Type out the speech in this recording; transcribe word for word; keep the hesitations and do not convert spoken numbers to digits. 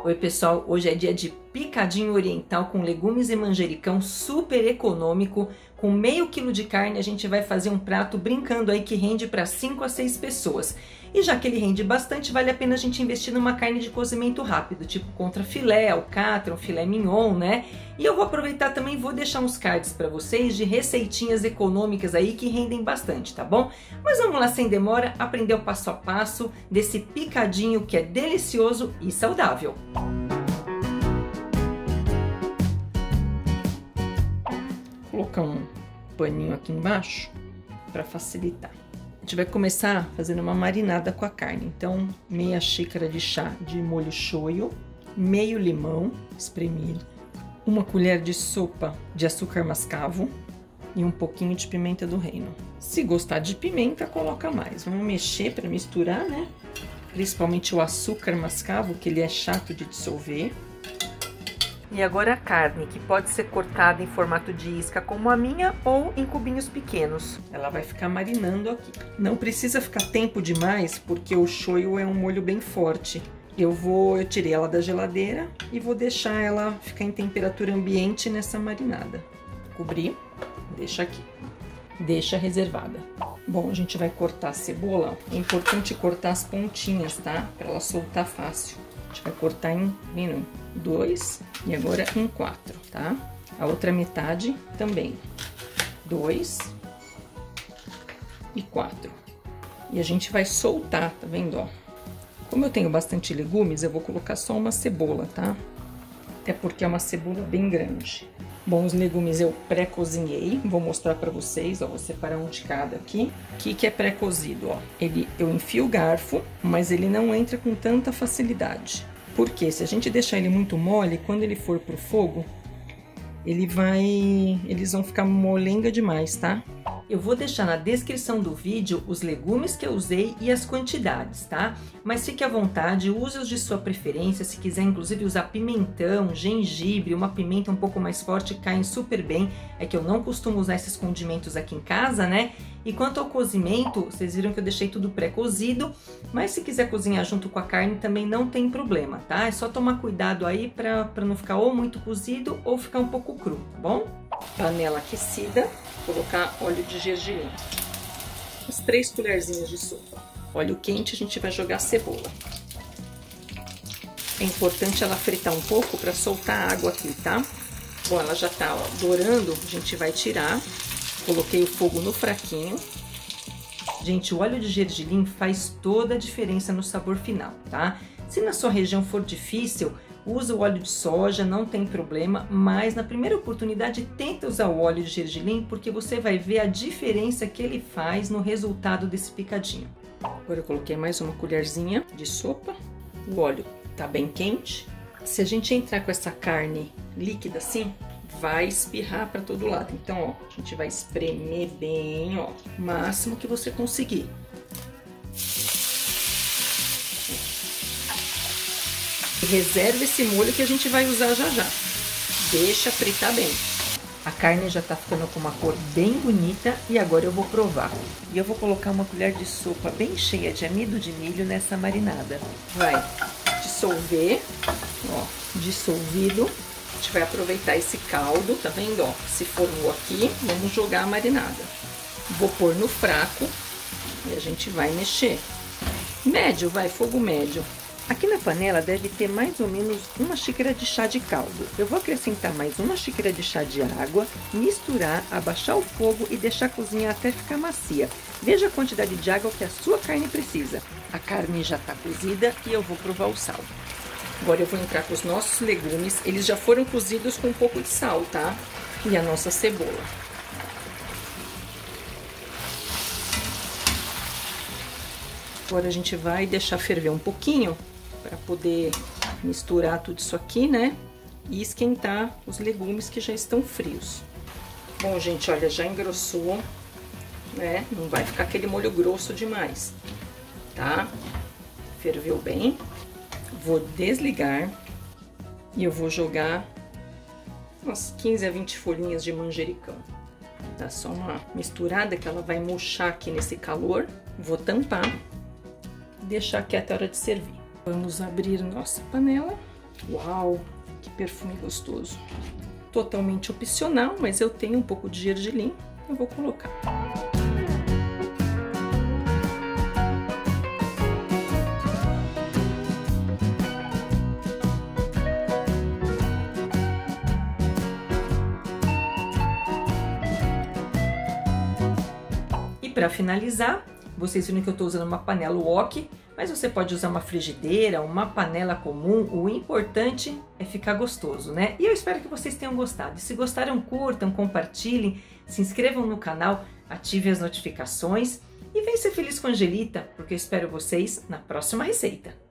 Oi pessoal, hoje é dia de picadinho oriental com legumes e manjericão super econômico. Com meio quilo de carne a gente vai fazer um prato brincando aí que rende para cinco a seis pessoas. E já que ele rende bastante, vale a pena a gente investir numa carne de cozimento rápido, tipo contrafilé, alcatra, um filé mignon, né? E eu vou aproveitar também, vou deixar uns cards para vocês de receitinhas econômicas aí que rendem bastante, tá bom? Mas vamos lá sem demora, aprender o passo a passo desse picadinho que é delicioso e saudável. Vou colocar um paninho aqui embaixo para facilitar. A gente vai começar fazendo uma marinada com a carne. Então, meia xícara de chá de molho shoyu, meio limão espremido, uma colher de sopa de açúcar mascavo e um pouquinho de pimenta do reino. Se gostar de pimenta, coloca mais. Vamos mexer para misturar, né? Principalmente o açúcar mascavo, que ele é chato de dissolver. E agora a carne, que pode ser cortada em formato de isca como a minha ou em cubinhos pequenos. Ela vai ficar marinando aqui. Não precisa ficar tempo demais, porque o shoyu é um molho bem forte. Eu vou, eu tirei ela da geladeira e vou deixar ela ficar em temperatura ambiente nessa marinada. Cobrir, deixa aqui. Deixa reservada. Bom, a gente vai cortar a cebola. É importante cortar as pontinhas, tá? Para ela soltar fácil. A gente vai cortar em um, dois e agora em quatro, tá? A outra metade também. Dois e quatro. E a gente vai soltar, tá vendo, ó? Como eu tenho bastante legumes, eu vou colocar só uma cebola, tá? Até porque é uma cebola bem grande. Bom, os legumes eu pré-cozinhei, vou mostrar pra vocês, ó, vou separar um de cada aqui. O que que é pré-cozido, ó? Ele, eu enfio o garfo, mas ele não entra com tanta facilidade. Porque se a gente deixar ele muito mole, quando ele for pro fogo, ele vai, eles vão ficar molenga demais, tá? Eu vou deixar na descrição do vídeo os legumes que eu usei e as quantidades, tá? Mas fique à vontade, use os de sua preferência, se quiser inclusive usar pimentão, gengibre, uma pimenta um pouco mais forte, caem super bem. É que eu não costumo usar esses condimentos aqui em casa, né? E quanto ao cozimento, vocês viram que eu deixei tudo pré-cozido, mas se quiser cozinhar junto com a carne também não tem problema, tá? É só tomar cuidado aí pra, pra não ficar ou muito cozido ou ficar um pouco cru, tá bom? Panela aquecida, colocar óleo de gergelim, as três colherzinhas de sopa. Óleo quente, a gente vai jogar a cebola. É importante ela fritar um pouco para soltar a água aqui, tá? Bom, ela já tá ó, dourando, a gente vai tirar. Coloquei o fogo no fraquinho. Gente, o óleo de gergelim faz toda a diferença no sabor final, tá? Se na sua região for difícil, usa o óleo de soja, não tem problema, mas na primeira oportunidade tenta usar o óleo de gergelim porque você vai ver a diferença que ele faz no resultado desse picadinho. Agora eu coloquei mais uma colherzinha de sopa, o óleo tá bem quente. Se a gente entrar com essa carne líquida assim, vai espirrar para todo lado. Então, ó, a gente vai espremer bem, ó, o máximo que você conseguir. Reserva esse molho que a gente vai usar já já. Deixa fritar bem. A carne já tá ficando com uma cor bem bonita e agora eu vou provar. E eu vou colocar uma colher de sopa bem cheia de amido de milho nessa marinada. Vai dissolver, ó, dissolvido. A gente vai aproveitar esse caldo, tá vendo, ó? Se formou aqui, vamos jogar a marinada. Vou pôr no fraco e a gente vai mexer. Médio, vai, fogo médio. Aqui na panela deve ter mais ou menos uma xícara de chá de caldo. Eu vou acrescentar mais uma xícara de chá de água, misturar, abaixar o fogo e deixar cozinhar até ficar macia. Veja a quantidade de água que a sua carne precisa. A carne já está cozida e eu vou provar o sal. Agora eu vou entrar com os nossos legumes, eles já foram cozidos com um pouco de sal, tá? E a nossa cebola. Agora a gente vai deixar ferver um pouquinho para poder misturar tudo isso aqui, né? E esquentar os legumes que já estão frios. Bom, gente, olha, já engrossou, né? Não vai ficar aquele molho grosso demais, tá? Ferveu bem. Vou desligar e eu vou jogar umas quinze a vinte folhinhas de manjericão. Dá só uma misturada que ela vai murchar aqui nesse calor. Vou tampar e deixar quieta a hora de servir. Vamos abrir nossa panela Uau, que perfume gostoso. Totalmente opcional, mas eu tenho um pouco de gergelim, eu vou colocar. E para finalizar, vocês viram que eu estou usando uma panela wok, mas você pode usar uma frigideira, uma panela comum, o importante é ficar gostoso, né? E eu espero que vocês tenham gostado. E se gostaram, curtam, compartilhem, se inscrevam no canal, ativem as notificações e venham ser feliz com a Angelita, porque eu espero vocês na próxima receita.